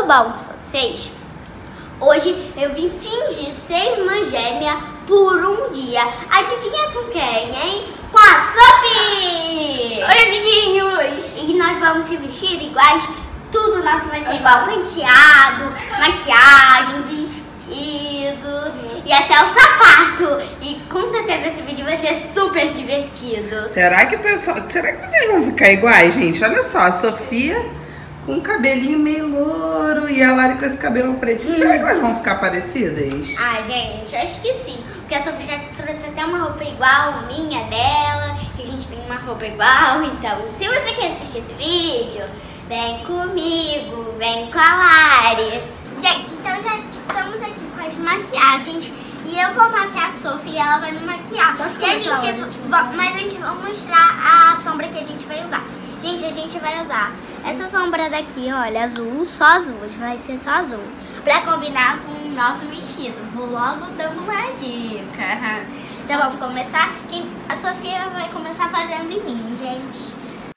tudo bom com vocês? Hoje eu vim fingir ser irmã gêmea por um dia. Adivinha com quem, hein? Com a Sophie! Oi, amiguinhos! E nós vamos se vestir iguais. Tudo nosso vai ser igual. Penteado, maquiagem, vestido e até o sapato. E com certeza esse vídeo vai ser super divertido. Será que vocês vão ficar iguais, gente? Olha só, a Sofia com um cabelinho meio louro e a Lari com esse cabelo pretinho. Será que elas vão ficar parecidas? Ah, gente, acho que sim. Porque a Sofia já trouxe até uma roupa igual, minha, dela. E a gente tem uma roupa igual. Então, se você quer assistir esse vídeo, vem comigo, vem com a Lari. Gente, então já estamos aqui com as maquiagens. E eu vou maquiar a Sofia e ela vai me maquiar. E a gente vai mostrar a sombra que a gente vai usar. Gente, a gente vai usar essa sombra daqui, olha, azul, só azul. Vai ser só azul. Pra combinar com o nosso vestido. Vou logo dando uma dica. Então vamos começar. A Sofia vai começar fazendo em mim, gente.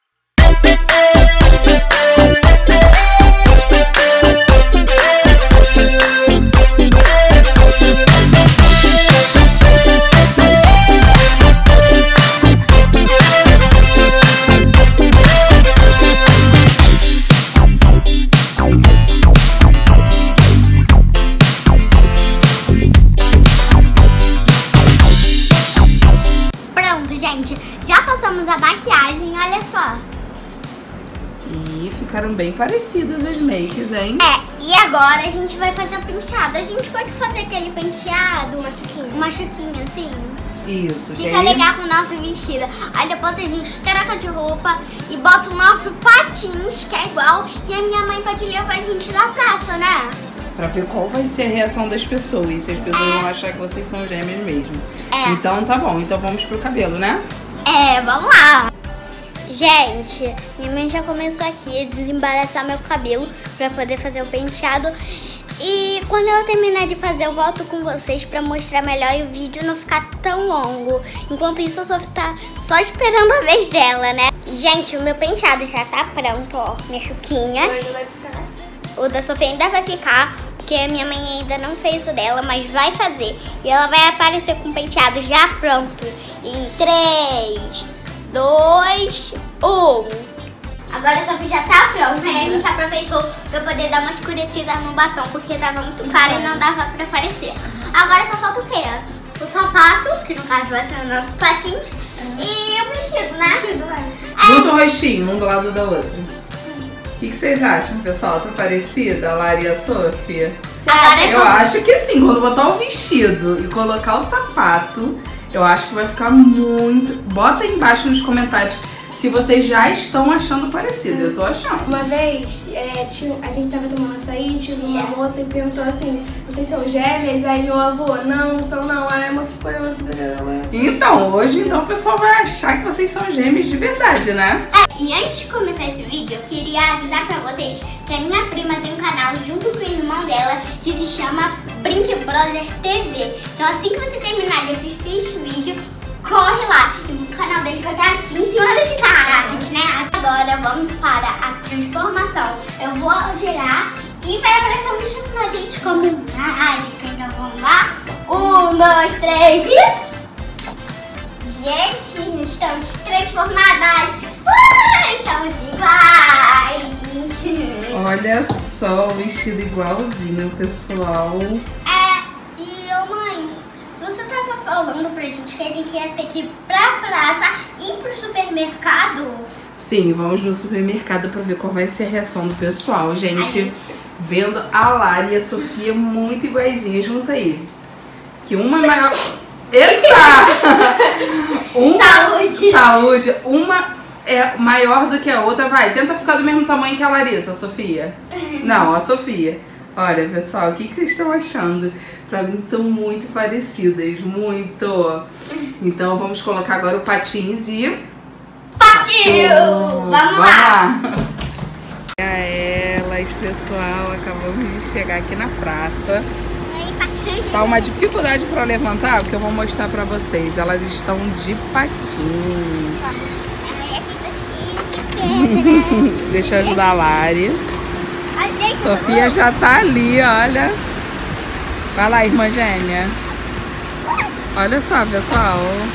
Já passamos a maquiagem, olha só. E ficaram bem parecidas as makes, hein? E agora a gente vai fazer o penteado. A gente pode fazer aquele penteado, uma chuquinha assim. Isso. Fica legal com o nosso vestido. Aí depois a gente troca de roupa e bota o nosso patins, que é igual. E a minha mãe pode levar a gente na praça, né? Pra ver qual vai ser a reação das pessoas. Se as pessoas vão achar que vocês são gêmeas mesmo. Então tá bom, então vamos pro cabelo, né? Vamos lá. Gente, minha mãe já começou aqui a desembaraçar meu cabelo pra poder fazer o penteado. E quando ela terminar de fazer, eu volto com vocês pra mostrar melhor e o vídeo não ficar tão longo. Enquanto isso, a Sofia tá só esperando a vez dela, né? Gente, o meu penteado já tá pronto, ó. Minha chuquinha. O da Sofia ainda vai ficar, porque a minha mãe ainda não fez o dela, mas vai fazer. E ela vai aparecer com o penteado já pronto. Em 3, 2, 1. Agora a Sofia já tá pronta. Aí a gente aproveitou pra poder dar uma escurecida no batom, porque tava muito claro e não dava pra aparecer. Agora só falta o quê? O sapato, que no caso vai ser os nossos patins, e o vestido, né? Junta o rostinho, um do lado da outra. O que vocês acham, pessoal? Tá parecida a Lari e a Sofia? Eu acho que assim, quando botar o vestido e colocar o sapato, eu acho que vai ficar muito... Bota aí embaixo nos comentários se vocês já estão achando parecido. Eu tô achando. Uma vez, a gente tava tomando açaí, tinha uma moça que perguntou assim: vocês são gêmeas? Aí meu avô, não são não. Aí a moça ficou olhando assim, então, hoje o pessoal vai achar que vocês são gêmeos de verdade, né? E antes de começar esse vídeo, eu queria avisar pra vocês que a minha prima tem um canal junto com o irmão dela que se chama Brinque Brother TV. Então assim que você terminar de assistir esse vídeo, corre lá. E o canal dele vai estar aqui em cima desse card, né? Agora vamos para a transformação. Eu vou girar e vai aparecer um bicho com a gente como mágica. Então vamos lá. 1, 2, 3 e... Gente, estamos transformadas. Estamos iguais. Olha só, o vestido igualzinho, pessoal. E mãe, você tava falando pra gente que a gente ia ter que ir pra praça e ir pro supermercado? Sim, vamos no supermercado pra ver qual vai ser a reação do pessoal, gente. Vendo a Lari e a Sofia muito iguaizinhas. Junta aí. Que uma é maior... Eita! Saúde! Uma é maior do que a outra. Vai, tenta ficar do mesmo tamanho que a Larissa, Sofia. Não, a Sofia. Olha, pessoal, o que vocês estão achando? Pra mim estão muito parecidas, muito. Então vamos colocar agora o patins e... Patinho! Vamos lá! Elas, pessoal, acabamos de chegar aqui na praça. Tá uma dificuldade pra levantar, porque eu vou mostrar pra vocês. Elas estão de patins. Deixa eu ajudar a Lari. A gente Sofia já tá ali, olha. Vai lá, irmã gêmea. Olha só, pessoal.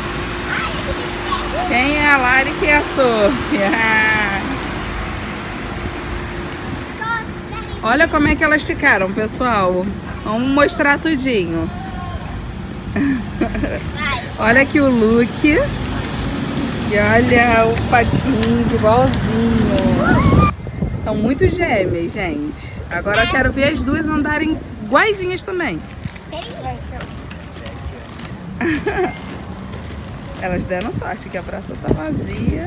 Quem é a Lari e quem é a Sofia? Olha como é que elas ficaram, pessoal. Vamos mostrar tudinho. Olha aqui o look. E olha o patins igualzinho. São muito gêmeas, gente. Agora eu quero ver as duas andarem iguaizinhas também. Elas deram sorte que a praça tá vazia.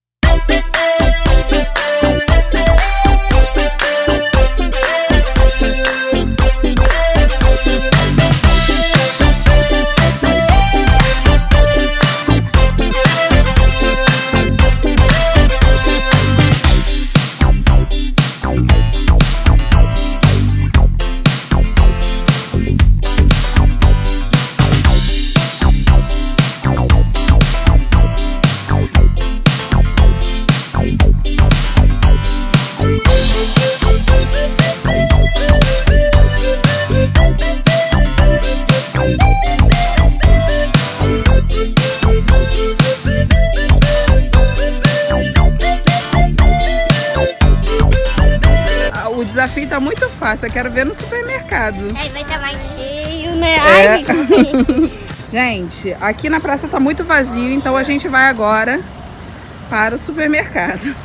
O desafio tá muito fácil, eu quero ver no supermercado. Aí vai estar mais cheio, né? É. Ai, gente. Gente, aqui na praça tá muito vazio, então a gente vai agora para o supermercado.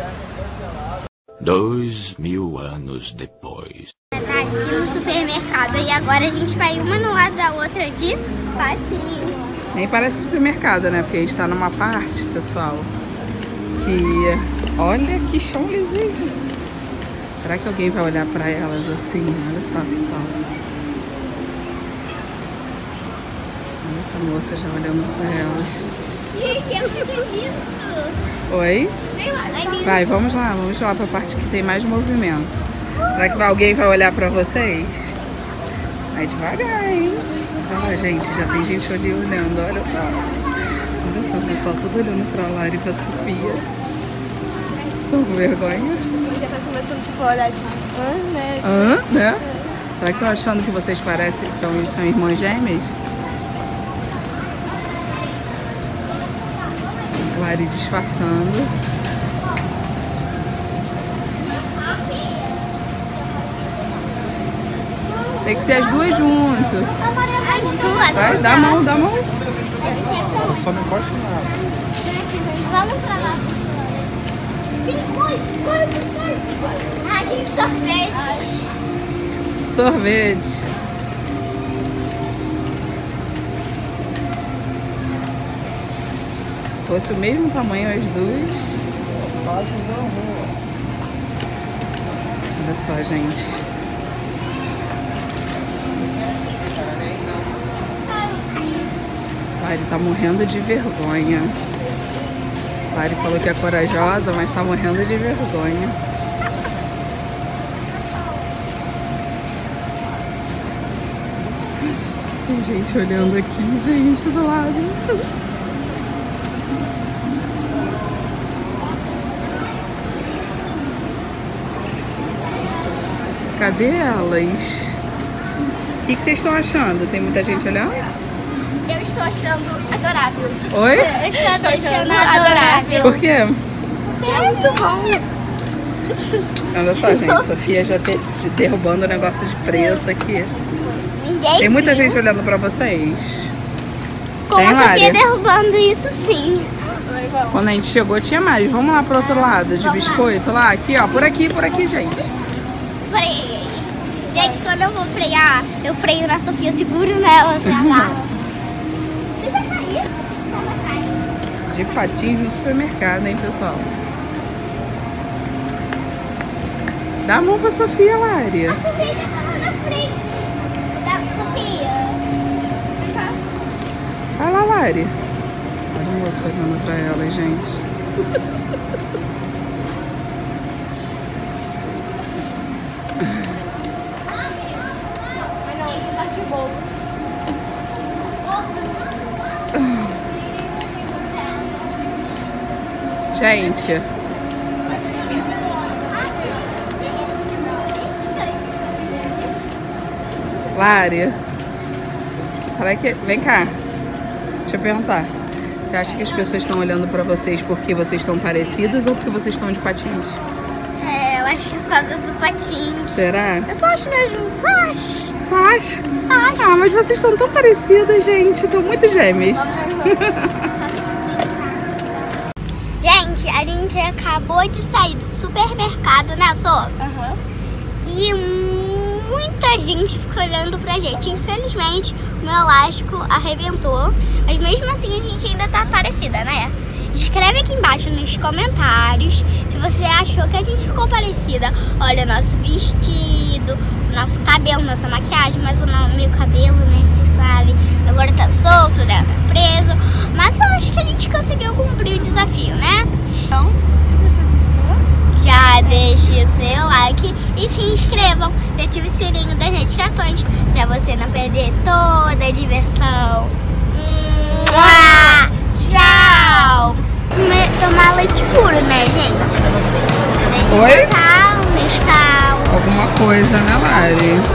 2000 anos depois. Tá aqui no supermercado e agora a gente vai uma no lado da outra de patins. Nem parece supermercado, né? Porque a gente tá numa parte, pessoal, que... Olha que chão lisinho. Será que alguém vai olhar pra elas assim? Olha só, pessoal. Olha essa moça já olhando pra elas. Gente, eu fico isso. Oi? Vai, vamos lá pra parte que tem mais movimento. Será que alguém vai olhar pra vocês? Vai devagar, hein? Olha, gente, já tem gente ali olhando, olha só. Olha só, o pessoal todo olhando pra Lari e pra Sofia. Tô com vergonha? As pessoas já estão começando tipo, a olhar tipo, né? Né? Será que estão achando que vocês parecem são irmãs gêmeas? Lari disfarçando. Tem que ser as duas juntas. Vai, dá a mão, dá a mão. Só não encoste nada. Vamos pra lá. A gente sorvete. Sorvete. Se fosse o mesmo tamanho as duas. Olha só, gente. Lari tá morrendo de vergonha. Lari falou que é corajosa, mas tá morrendo de vergonha. Tem gente olhando aqui, gente, do lado. Cadê elas? O que vocês estão achando? Tem muita gente olhando? Eu estou achando adorável. Oi? Eu estou achando adorável. Por quê? É muito bom. Olha só, gente, Sofia já derrubando o negócio de preço aqui. Ninguém Tem muita viu. gente olhando pra vocês. Com Tem, a Sofia Lari? derrubando isso, sim. Quando a gente chegou tinha mais. Vamos lá pro outro lado, de biscoito. Lá, aqui, ó. Por aqui, gente. Freio. Gente, quando eu vou frear, eu freio na Sofia, seguro nela, se agarra. Você vai cair? Você vai cair. De patins no supermercado, hein, pessoal? Dá a mão pra Sofia, Lari. A Sofia já tá lá na frente. Da Sofia. Vai lá, Lari. Olha a moça olhando pra ela, gente. Mas não, tá de boa. Gente. Lari, será que... Vem cá, deixa eu perguntar. Você acha que as pessoas estão olhando pra vocês porque vocês estão parecidas ou porque vocês estão de patins? Eu acho que é por causa do patins. Será? Eu só acho mesmo. Só acho. Só acha? Ah, mas vocês estão tão parecidas, gente. Estão muito gêmeas. Gente, a gente acabou de sair do supermercado, né, Sô? E muita gente ficou olhando pra gente. Infelizmente, o meu elástico arrebentou. Mas mesmo assim, a gente ainda tá parecida, né? Escreve aqui embaixo nos comentários se você achou que a gente ficou parecida. Olha o nosso vestido, o nosso cabelo, nossa maquiagem. Mas o meu cabelo, né, você sabe, agora tá solto, né, tá preso. Mas eu acho que a gente conseguiu cumprir o desafio, né? Então, se você gostou, já deixe o seu like e se inscrevam. E ative o sininho das notificações pra você não perder toda a diversão. Tchau! Tomar leite puro, né, gente? Oi? Nescau. Alguma coisa, né, Lari?